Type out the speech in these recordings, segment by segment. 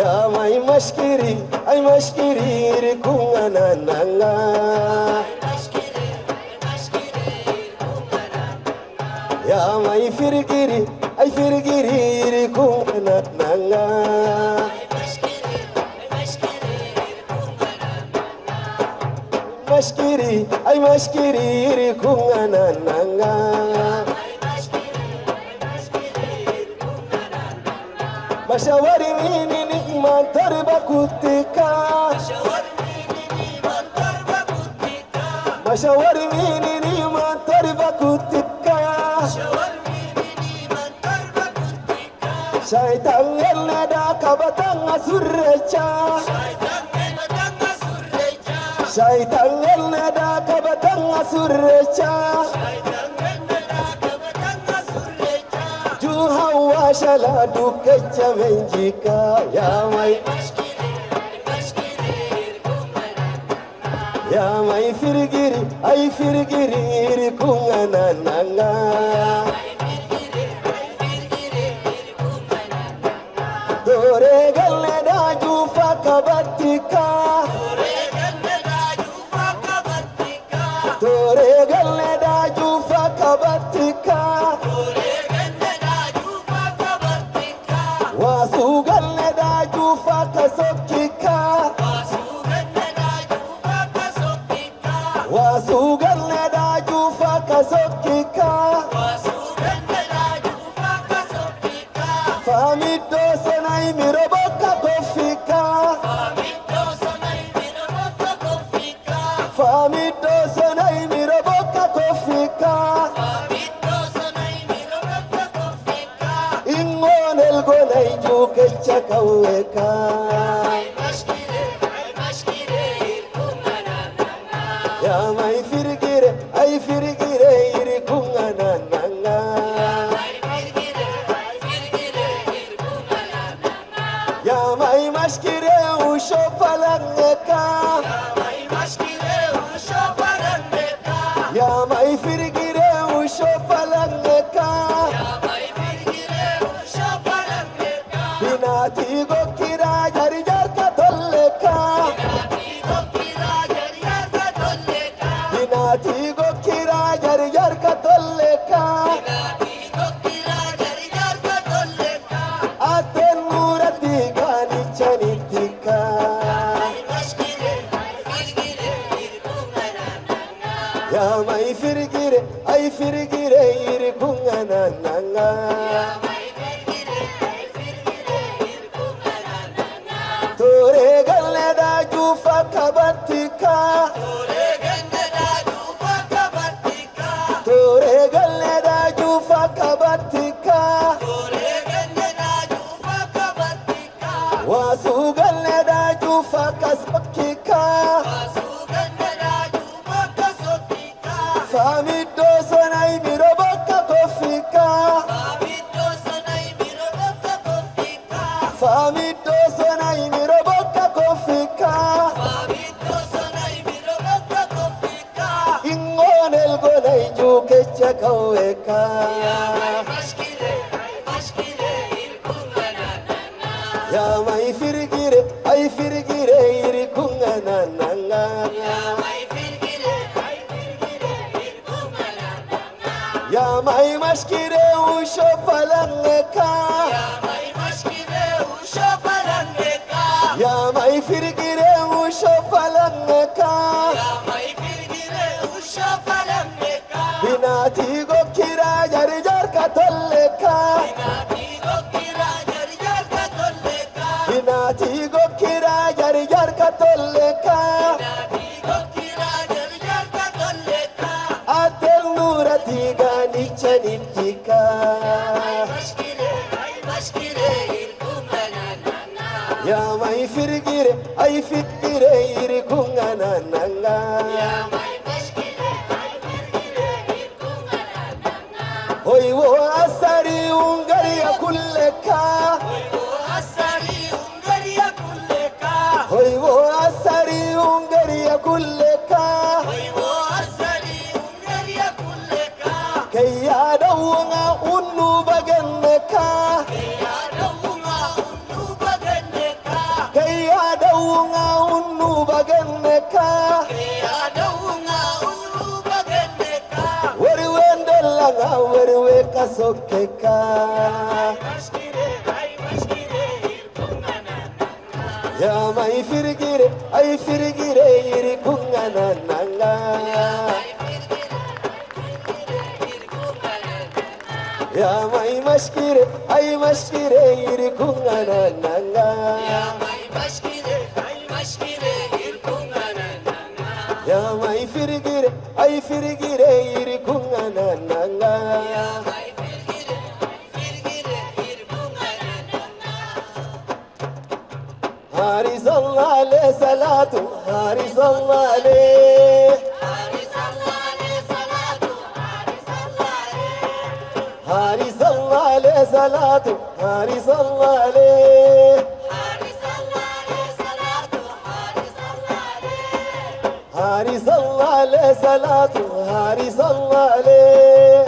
يا ماي مشكري أي مشكري ركونا نانا يا ماي فرقري أي فرقري ركونا نانا مشكري أي مشكري ركونا نانا مشاوري ميني نجمة تربة كتكا مشاوري ميني نجمة تربة كتكا شايتان يلنا كبتان سرچا شايتان يلنا كبتان سرچا شلا دوكچ منجيكا يا ماي يا ماي فرغيري اي فرغيري كونا نانا دوري غل داجو فكبتيكا دوري غل داجو فكبتيكا واسوغل داجو فكسوكيكا واسوغل داجو فكسوكيكا فاميدو سناي ميروبوكا كوفيكا فاميدو سناي ميروبوكا كوفيكا إنغون الغوناي جوكتشا كويكا يا ماي فرغيري أي فرغيري يركونا نانا يا ماي مشكيري وشوفالنكا يا ماي فرغيري وشوفالنكا بناتي غوكيرا جاري جاركا تولكا بناتي غوكيرا جاري جاركا تولكا أتن مورتي غاني چانيتيكا يا ماي فرغيري أي فرغيري يركونا نانا توري غل داجو فكبتيكا توري غل داجو فكبتيكا واسو غل داجو فكسوكيكا فاميدو سناي ميروبوكا كوفيكا فاميدو سناي ميروبوكا كوفيكا إنغون الغوناي جوكتشا كويكا يا ماي فرغيري أي فرغيري يركونا نانا يا ماي مشكيري وشوفالنكا يا ماي فرغيري وشوفالنكا بناتي غوكيرا جاري جاركا تولكا بناتي غوكيرا جاري جاركا تولكا أتل نورتي غاني چانيتيكا يا ماي فرغيري أي فرغيري يركونا نانا هوي وو أساري ونغريا كلكا هوي وو أساري ونغريا كلكا كي يدونا أنو بغنكا sokeka ya mai firgire ay firgire iri kungana nanga ya mai mashkire ay mashkire iri kungana nanga ya mai firgire ay firgire iri kungana nanga هاري صلى عليه صلاته هاري صلى عليه هاري صلى عليه صلاته هاري صلى عليه هاري صلى عليه صلاته هاري صلى عليه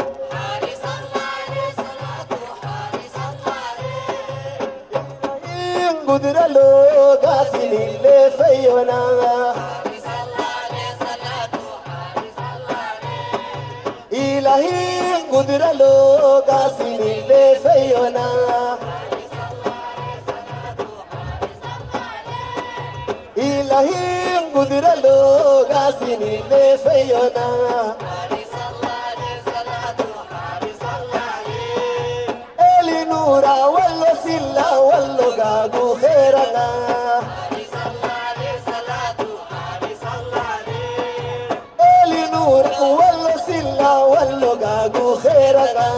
قدر له قاسم اللي فينا إلهي قدر له قاسم اللي فينا إلهي قدر له قاسم اللي فينا إلي نورا والله سلا والله قاقو خيرنا إلي نورا والله سلا والله قاقو خيرنا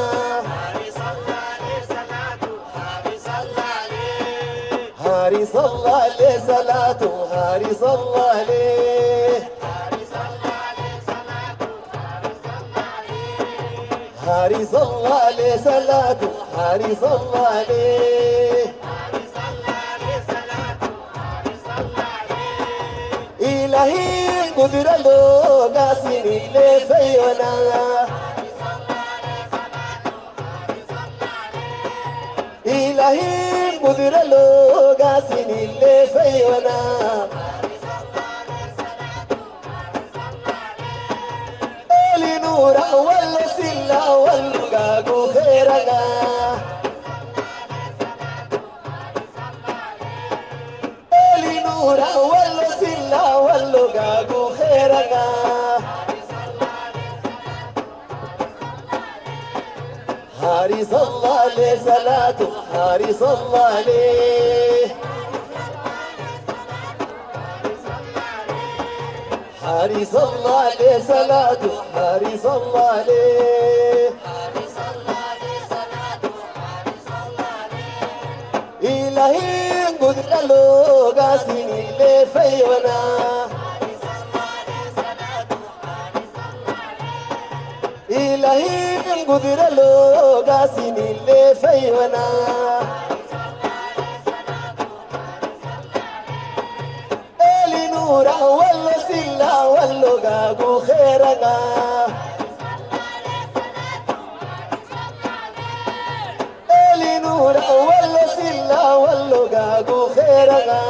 هاري صلى عليه صلاته هاري صلى عليه هاري صلى عليه صلاته هاري صلى عليه إلهي قدر له قاسم اللي فينا إلهي قدر له قاسم اللي فينا إلي نورا والله سلا والله قاقو خيرنا إلي نورا والله سلا والله قاقو خيرنا هاري صلى عليه صلاته هاري صلى عليه هاري صلى عليه صلاته هاري صلى عليه إلهي قدر له قاسم اللي فينا إلهي قدر له قاسم اللي فينا إلي نورا والله سلا والله قاقو خيرنا إلي نورا والله سلا والله قاقو خيرنا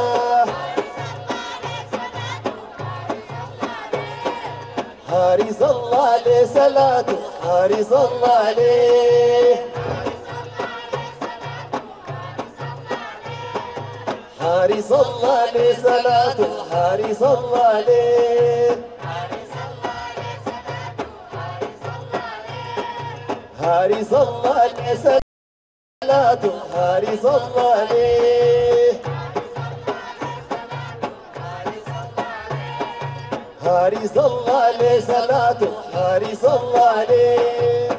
هاري صلى عليه صلاته هاري صلى عليه هاري صلى عليه صلاته هاري صلى عليه هاري صلى عليه صلاته هاري صلى عليه هاري صلى عليه صلاته هاري صلى عليه